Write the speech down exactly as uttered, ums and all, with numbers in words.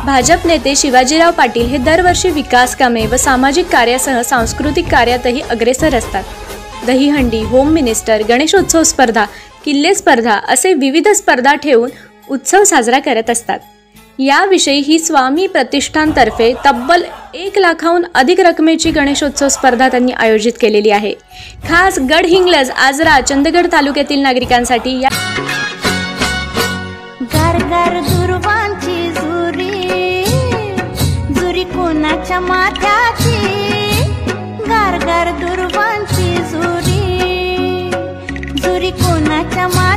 भाजप नेते शिवाजीराव पाटील हे दरवर्षी विकास कामे व सामाजिक कार्यासह सांस्कृतिक कार्यातही अग्रेसर असतात. दहीहंडी, होम मिनिस्टर, गणेशोत्सव स्पर्धा, किल्ले स्पर्धा असे विविध स्पर्धा ठेवून उत्सव साजरा करत असतात. याविषयी ही स्वामी प्रतिष्ठानतर्फे तब्बल एक लाखाहून अधिक रकमेची गणेशोत्सव स्पर्धा त्यांनी आयोजित केलेली आहे. खास गडहिंग्लज, आजरा, चंदगड तालुक्यातील नागरिकांसाठी या गार दुर्वांची जुरी जुरी कोणाच्या माथ्याची, गार गार दुर्वांची जुरी जुरी कोणाच्या